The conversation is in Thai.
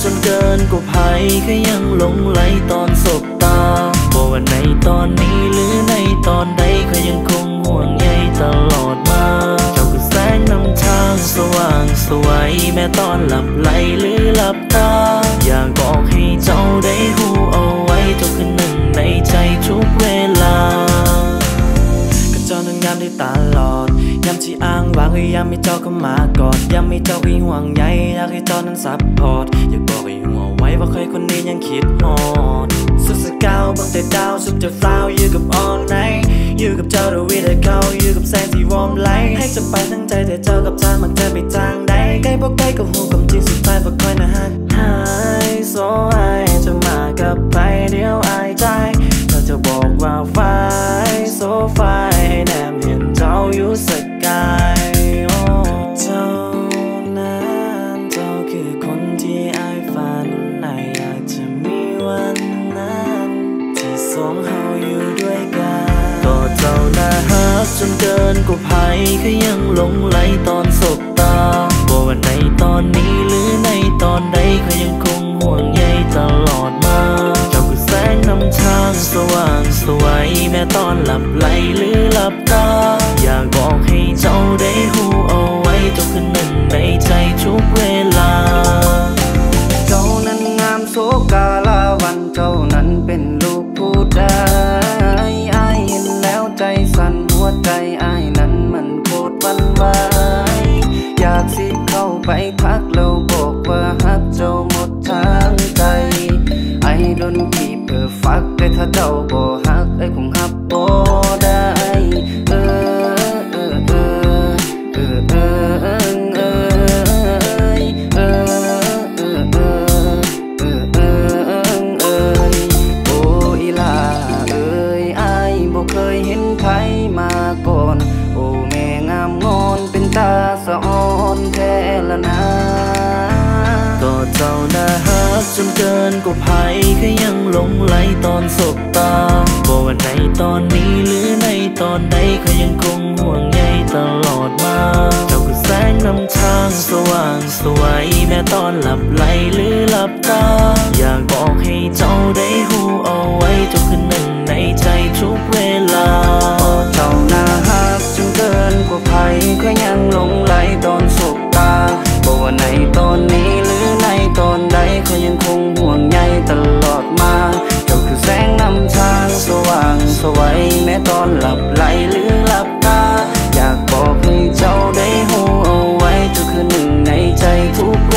นเกินกว่าภัยก็ยังหลงไหลตอนสบตาบอกว่าในตอนนี้หรือในตอนใดก็ยังคงห่วงใยตลอดมาเจ้าคือแสงนำทางสว่างสวยแม้ตอนหลับไหลหรือหลับตาอยากบอกให้เจ้าได้หูเอาไว้เจ้าคือหนึ่งในใจทุกเวลาก็เจ้านั้นงามได้ตลอดยามที่อ้างว้างก็ย้ำให้เจ้าเข้ามากอดย้ำให้เจ้าให้ห่วงใยอยากให้เจ้านั้นซัพพอร์ตอยากบอกให้หัวไว้ว่าเคยคนนี้ยังคิดฮอดสุดสกาวบางแต่ดาวสุดจะฟ้าวอยู่กับ all night อยู่กับเจ้าด้วยวิธีเขาอยู่กับแสงที่วอร์มไลท์ให้จะไปทั้งใจแต่เจ้ากับทางมันจะไปทางใดใกล้บอกใกล้กับหูกับจริงสุดท้ายบอกคอยนะฮะหายโซ่ไอจะมากับไปเดียวอายใจเธอจะบอกว่าไฟโซ่ไฟให้แนมเห็นเจ้าอยู่สกายเจ้านั้นเจ้าคือคนที่อายฝันในอยากจะมีวันนั้นที่สองเฮาอยู่ด้วยกันก็เจ้าน่าฮักจนเกินกว่าภัยก็ยังหลงไหลตอนสบตาบอกว่าในตอนนี้หรือในตอนใดก็ยังคงห่วงใยตลอดมาเจ้าคือแสงนำทางสว่างสวยแม้ตอนหลับไหลหรือหลับตาอยากบอกให้เจ้าได้หูเอาไว้เจ้าคือหนึ่งในใจทุกเวลาเจ้านั้นงามโสกาลาวันเจ้านั้นเป็นลูกผู้ใดอ้ายเห็นแล้วใจสั่นหัวใจอ้ายนั้นมันโคตรวันไหวอยากสิเข้าไปทักแล้วบอกว่าฮักเจ้าหมดทางใจไอ้ดนกีเพื่อฟักแต่ถ้าเจ้าบ่ฮักไอ้คงฮับบ่ได้มาก่อนโอ้แม่งามงอนเป็นตาสะอ่อนแท้ละนะก็เจ้าน่าฮักจนเกินกว่าภัยก็ยังหลงไหลตอนสบตาบอกว่าในตอนนี้หรือในตอนใดก็ยังคงห่วงใยตลอดมาเจ้าคือแสงนำทางสว่างสวยแม้ตอนหลับไหลหรือหลับตาอยากบอกให้เจ้าได้หูเอาไว้เจ้าคือหนึ่งในใจทุกเวลาเจ้าน่าฮักจนเกินกว่าภัยก็ยังหลงไหลตอนสบตาบอกว่าในตอนนี้หรือในตอนใดก็ยังคงห่วงใยตลอดมาเจ้าคือแสงนำทางสว่างสวยแม้ตอนหลับไหลหรือหลับตาอยากบอกให้เจ้าได้หูเอาไว้เจ้าคือหนึ่งในใจทุก